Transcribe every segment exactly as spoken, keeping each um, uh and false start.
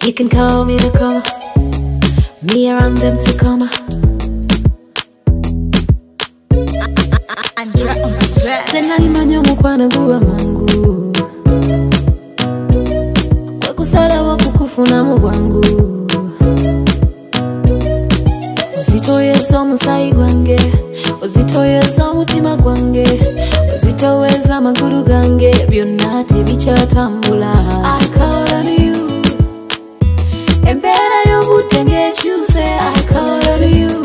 You can call me the comma, me around them to comma. Tena limanyo mukwana guwa mangu, kwa kusala wa kukufuna mugwangu. Ozitoyeza omusayi gwange, ozitoyeza omutima gwange, ozitoweza amagulu gange, byonna tebikyatambula. I call on you, embeera y'obudde ng'ekyuse. I call on you,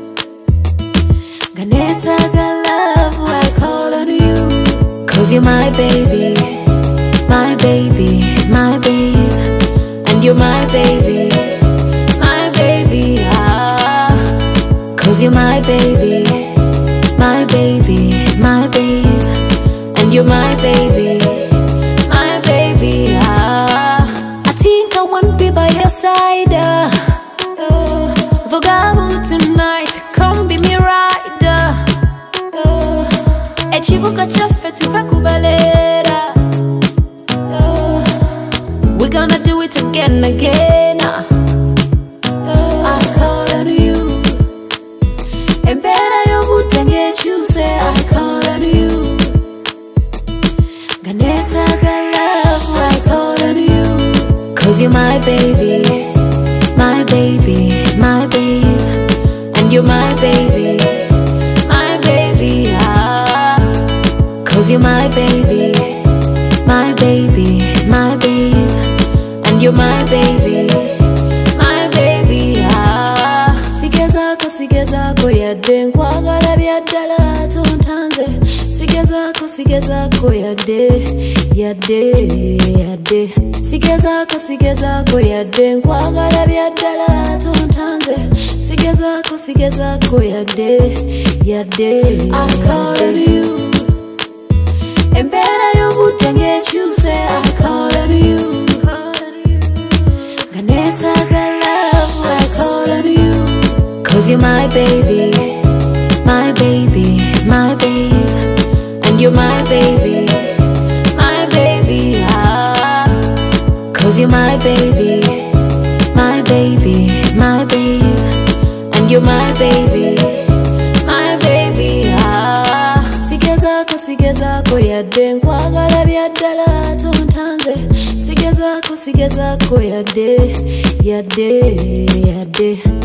nga neetaaga love. I call on you, 'cause you're my baby, my baby, my babe, and you're my baby, my baby, ah. 'Cause you're my baby, my baby, my babe, and you're my baby, my baby, ah. I think I want to be by your side, uh, oh. Vogamo tonight, come be me rider, oh. Echibuka chaffe tuve kubalera, oh. We're gonna do it again, again, uh. Oh. I call on you, embeera y'obudde ng'ekyuse. I call on you, nga neetaaga love. I call on you, 'cause you're my baby, my baby, my babe, and you're my baby, my baby, ah. 'Cause you're my baby, my baby, my babe, and you're my baby, my baby, ah. Sigezako, sigezako yadde nkwagala byaddala tontanze. Sigezako, sigezako yadde, yadde, yadde. Sigezako, sigezako yadde nkwagala byaddala tontanze. Sigezako, sigezako yadde, yadde. I call on you, embeera y'obudde ng'ekyuse. I call on you, nga neetaaga love. I call on you, 'cause you're my baby, my baby, my babe, and you're my baby, my baby, ah. 'Cause you're my baby, my baby, my babe, and you're my baby, my baby, ah. Sigezako, sigezako yadde nkwagala byaddala tontanze. Sigezako, sigezako yadde, yadde, yadde.